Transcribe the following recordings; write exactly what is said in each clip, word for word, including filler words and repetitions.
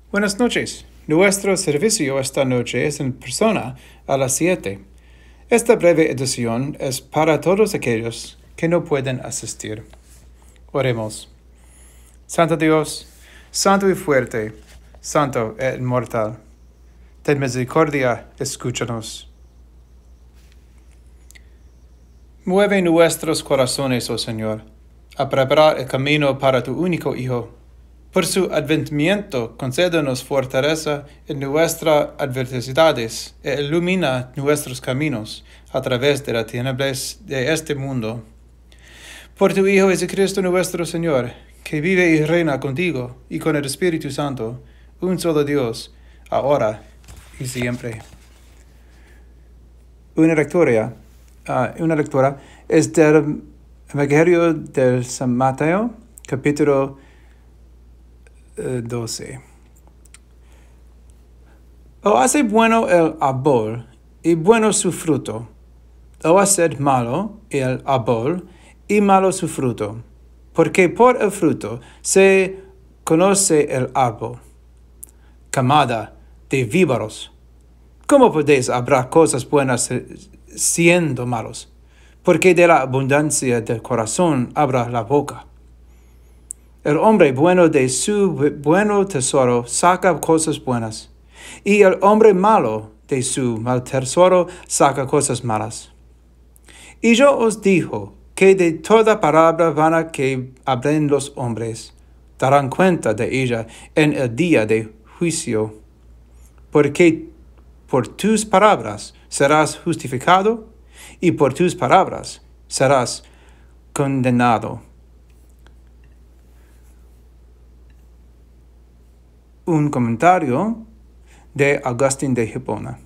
Buenas noches. Nuestro servicio esta noche es en persona a las siete. Esta breve edición es para todos aquellos que no pueden asistir. Oremos. Santo Dios, santo y fuerte, santo e inmortal, ten misericordia, escúchanos. Mueve nuestros corazones, oh Señor, a preparar el camino para tu único Hijo. Por su advenimiento, concédenos fortaleza en nuestras adversidades e ilumina nuestros caminos a través de las tinieblas de este mundo. Por tu Hijo Jesucristo nuestro Señor, que vive y reina contigo y con el Espíritu Santo, un solo Dios, ahora y siempre. Una lectura, uh, una lectura es del Evangelio de San Mateo, capítulo doce. O hace bueno el árbol, y bueno su fruto, o hace malo el árbol, y malo su fruto, porque por el fruto se conoce el árbol. Camada de víboros, ¿cómo podéis hablar cosas buenas siendo malos? Porque de la abundancia del corazón habla la boca. El hombre bueno de su bueno tesoro saca cosas buenas, y el hombre malo de su mal tesoro saca cosas malas. Y yo os digo que de toda palabra vana que hablen los hombres, darán cuenta de ella en el día de juicio, porque por tus palabras serás justificado, y por tus palabras serás condenado. Un comentario de Agustín de Hipona.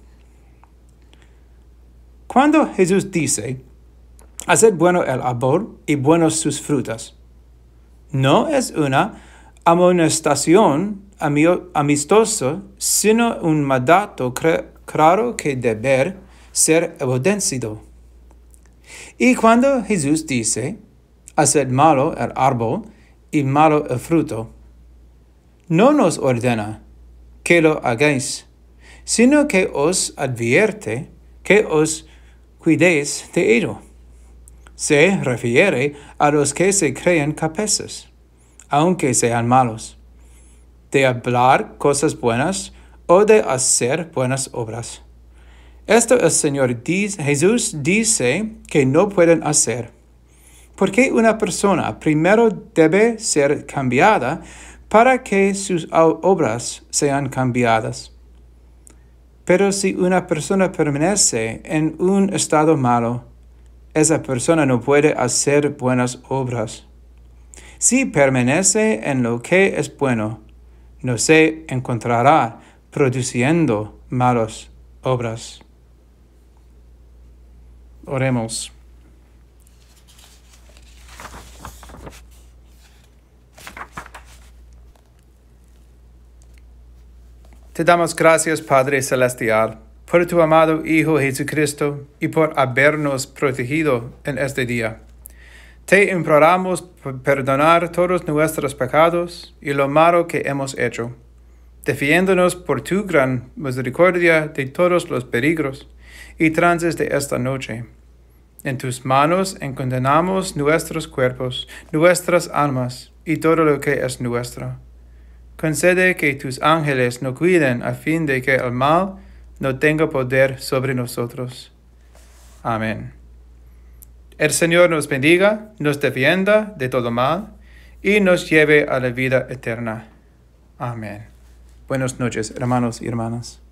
Cuando Jesús dice, haced bueno el árbol y buenos sus frutas, no es una amonestación amistosa, sino un mandato claro que debe ser obedecido. Y cuando Jesús dice, haced malo el árbol y malo el fruto, no nos ordena que lo hagáis, sino que os advierte que os cuidéis de ello. Se refiere a los que se creen capaces, aunque sean malos, de hablar cosas buenas o de hacer buenas obras. Esto el Señor dice, Jesús dice que no pueden hacer, porque una persona primero debe ser cambiada para que sus obras sean cambiadas. Pero si una persona permanece en un estado malo, esa persona no puede hacer buenas obras. Si permanece en lo que es bueno, no se encontrará produciendo malas obras. Oremos. Te damos gracias, Padre Celestial, por tu amado Hijo Jesucristo y por habernos protegido en este día. Te imploramos perdonar todos nuestros pecados y lo malo que hemos hecho, defiéndonos por tu gran misericordia de todos los peligros y trances de esta noche. En tus manos encomendamos nuestros cuerpos, nuestras almas y todo lo que es nuestro. Concede que tus ángeles nos cuiden a fin de que el mal no tenga poder sobre nosotros. Amén. El Señor nos bendiga, nos defienda de todo mal y nos lleve a la vida eterna. Amén. Buenas noches, hermanos y hermanas.